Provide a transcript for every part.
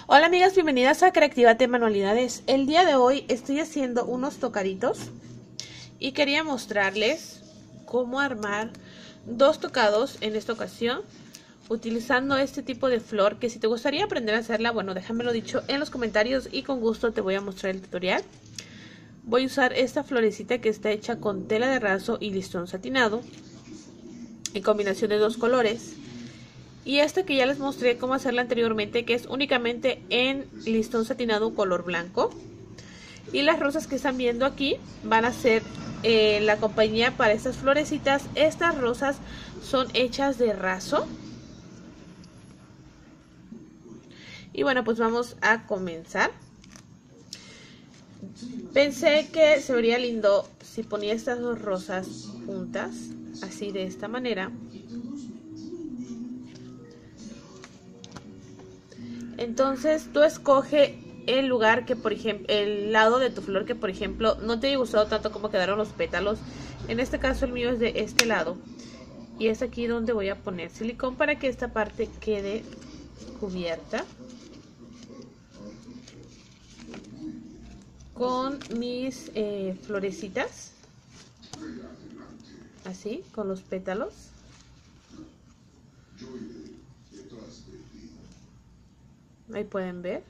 Hola amigas, bienvenidas a Creativate Manualidades. El día de hoy estoy haciendo unos tocaditos y quería mostrarles cómo armar dos tocados en esta ocasión utilizando este tipo de flor, que si te gustaría aprender a hacerla, bueno, déjamelo dicho en los comentarios y con gusto te voy a mostrar el tutorial. Voy a usar esta florecita que está hecha con tela de raso y listón satinado en combinación de dos colores. Y esta que ya les mostré cómo hacerla anteriormente, que es únicamente en listón satinado color blanco. Y las rosas que están viendo aquí van a ser la compañía para estas florecitas. Estas rosas son hechas de raso. Y bueno, pues vamos a comenzar. Pensé que se vería lindo si ponía estas dos rosas juntas, así de esta manera. Entonces tú escoge el lugar que, por ejemplo, el lado de tu flor que, por ejemplo, no te haya gustado tanto como quedaron los pétalos. En este caso el mío es de este lado. Y es aquí donde voy a poner silicón para que esta parte quede cubierta con mis florecitas. Así, con los pétalos. Ahí pueden ver.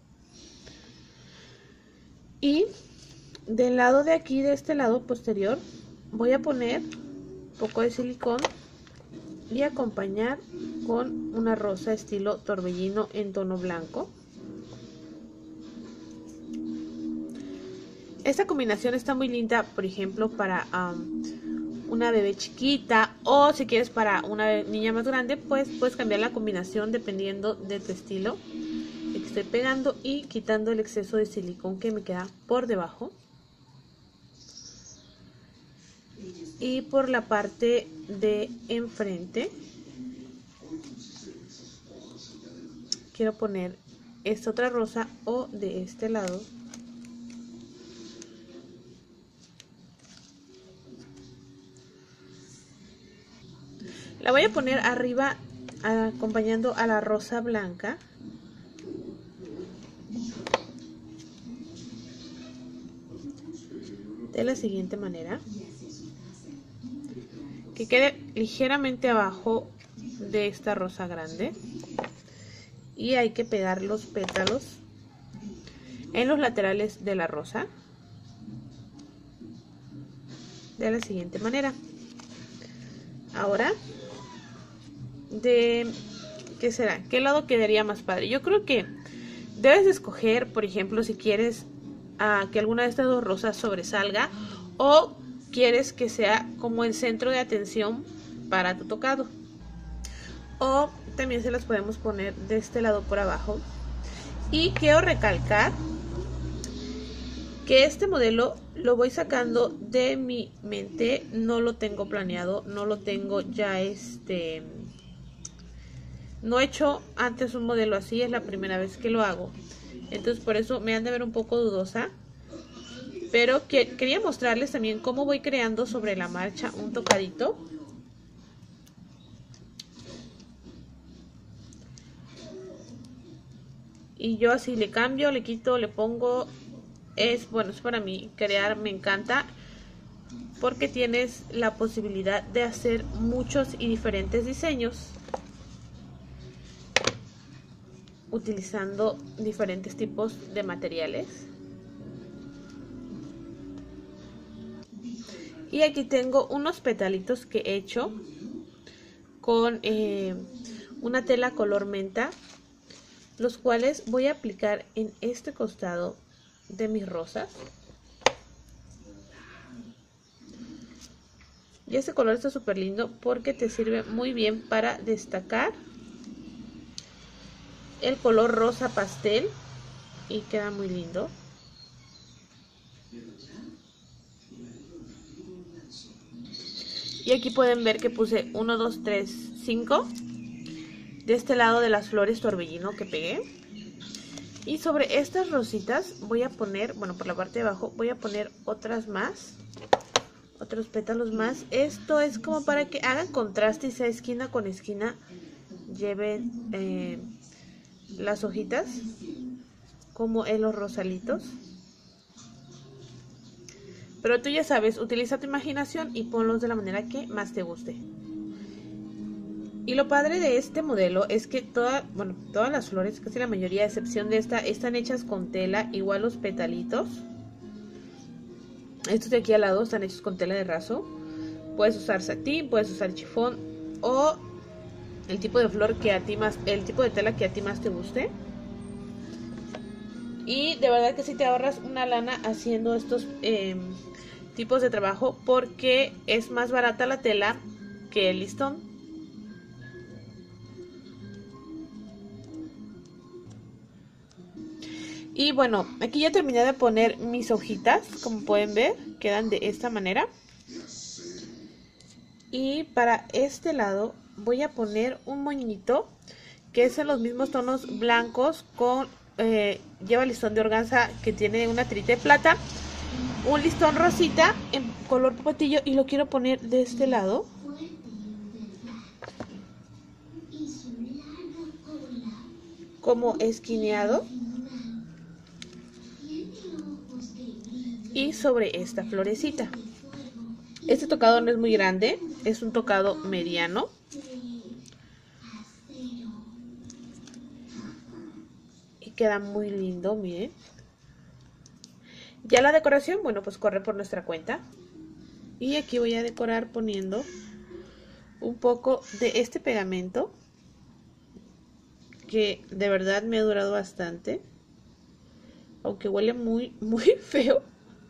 Y del lado de aquí, de este lado posterior, voy a poner un poco de silicón y acompañar con una rosa estilo torbellino en tono blanco. Esta combinación está muy linda, por ejemplo, para una bebé chiquita, o si quieres para una niña más grande, pues puedes cambiar la combinación dependiendo de tu estilo. Estoy pegando y quitando el exceso de silicón que me queda por debajo. Y por la parte de enfrente quiero poner esta otra rosa, o de este lado. La voy a poner arriba acompañando a la rosa blanca. De la siguiente manera, que quede ligeramente abajo de esta rosa grande, y hay que pegar los pétalos en los laterales de la rosa de la siguiente manera. Ahora, ¿qué será? ¿Qué lado quedaría más padre? Yo creo que debes de escoger, por ejemplo, si quieres que alguna de estas dos rosas sobresalga, o quieres que sea como el centro de atención para tu tocado, o también se las podemos poner de este lado por abajo. Y quiero recalcar que este modelo lo voy sacando de mi mente, no lo tengo planeado, no lo tengo ya no he hecho antes un modelo así, es la primera vez que lo hago. Entonces por eso me han de ver un poco dudosa, pero quería mostrarles también cómo voy creando sobre la marcha un tocadito. Y yo así le cambio, le quito, le pongo. Bueno, es para mí, crear me encanta, porque tienes la posibilidad de hacer muchos y diferentes diseños utilizando diferentes tipos de materiales. Y aquí tengo unos petalitos que he hecho con una tela color menta, los cuales voy a aplicar en este costado de mis rosas. Y este color está súper lindo porque te sirve muy bien para destacar el color rosa pastel y queda muy lindo. Y aquí pueden ver que puse 1, 2, 3, 5 de este lado de las flores torbellino que pegué. Y sobre estas rositas voy a poner, bueno, por la parte de abajo voy a poner otras más, otros pétalos más. Esto es como para que hagan contraste y sea esquina con esquina, lleven las hojitas como en los rosalitos. Pero tú ya sabes, utiliza tu imaginación y ponlos de la manera que más te guste. Y lo padre de este modelo es que todas las flores, casi la mayoría, a excepción de esta, están hechas con tela, igual los petalitos. Estos de aquí al lado están hechos con tela de raso. Puedes usar satín, puedes usar chifón o el tipo de flor que a ti más, el tipo de tela que a ti más te guste. Y de verdad que sí te ahorras una lana haciendo estos tipos de trabajo, porque es más barata la tela que el listón. Y bueno, aquí ya terminé de poner mis hojitas, como pueden ver, quedan de esta manera. Y para este lado voy a poner un moñito que es en los mismos tonos blancos con lleva listón de organza que tiene una tirita de plata, un listón rosita en color papatillo, y lo quiero poner de este lado. Como esquineado. Y sobre esta florecita. Este tocado no es muy grande, es un tocado mediano. Y queda muy lindo, miren. Ya la decoración, bueno, pues corre por nuestra cuenta. Y aquí voy a decorar poniendo un poco de este pegamento, que de verdad me ha durado bastante. Aunque huele muy feo.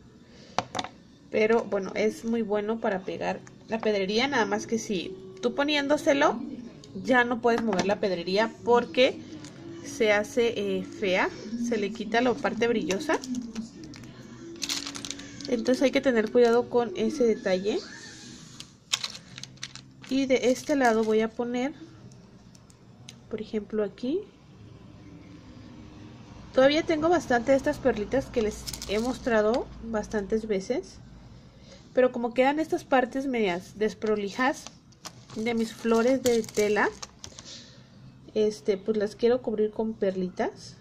Pero bueno, es muy bueno para pegar la pedrería. Nada más que si tú poniéndoselo ya no puedes mover la pedrería porque se hace fea. Se le quita la parte brillosa. Entonces hay que tener cuidado con ese detalle. Y de este lado voy a poner, por ejemplo, aquí. Todavía tengo bastante de estas perlitas que les he mostrado bastantes veces. Pero como quedan estas partes medias desprolijas de mis flores de tela, pues las quiero cubrir con perlitas.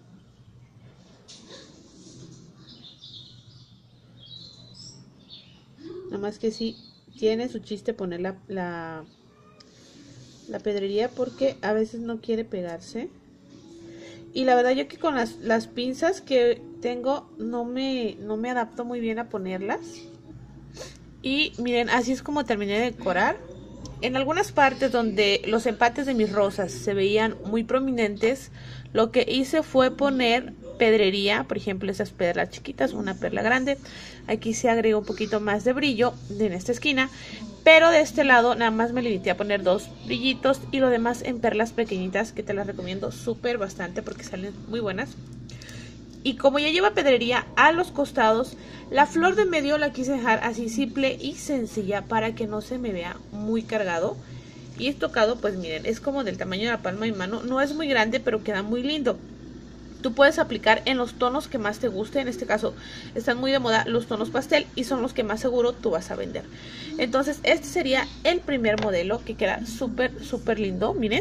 Nada más que sí tiene su chiste poner la pedrería, porque a veces no quiere pegarse. Y la verdad yo que con las pinzas que tengo no me adapto muy bien a ponerlas. Y miren, así es como terminé de decorar. En algunas partes donde los empates de mis rosas se veían muy prominentes, lo que hice fue poner pedrería. Por ejemplo, esas perlas chiquitas, una perla grande. Aquí se agregó un poquito más de brillo en esta esquina. Pero de este lado nada más me limité a poner 2 brillitos y lo demás en perlas pequeñitas, que te las recomiendo súper bastante porque salen muy buenas. Y como ya lleva pedrería a los costados, la flor de medio la quise dejar así simple y sencilla para que no se me vea muy cargado. Y el tocado, pues miren, es como del tamaño de la palma de mi mano. No es muy grande, pero queda muy lindo. Tú puedes aplicar en los tonos que más te guste. En este caso están muy de moda los tonos pastel y son los que más seguro tú vas a vender. Entonces este sería el primer modelo, que queda súper lindo. Miren.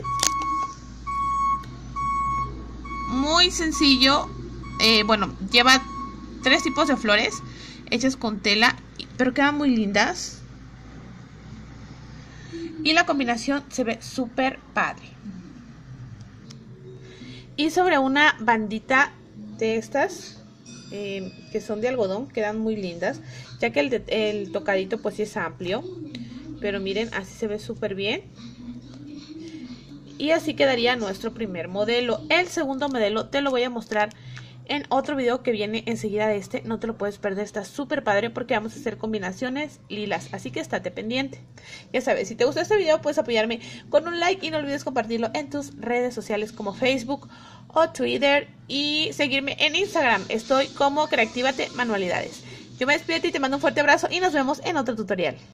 Muy sencillo. Bueno, lleva 3 tipos de flores hechas con tela, pero quedan muy lindas. Y la combinación se ve súper padre. Y sobre una bandita de estas que son de algodón, quedan muy lindas, ya que el tocadito pues sí es amplio. Pero miren, así se ve súper bien. Y así quedaría nuestro primer modelo. El segundo modelo te lo voy a mostrar en otro video que viene enseguida de este. No te lo puedes perder, está súper padre porque vamos a hacer combinaciones lilas, así que estate pendiente. Ya sabes, si te gustó este video puedes apoyarme con un like y no olvides compartirlo en tus redes sociales como Facebook o Twitter, y seguirme en Instagram. Estoy como Creactívate Manualidades. Yo me despido y te mando un fuerte abrazo y nos vemos en otro tutorial.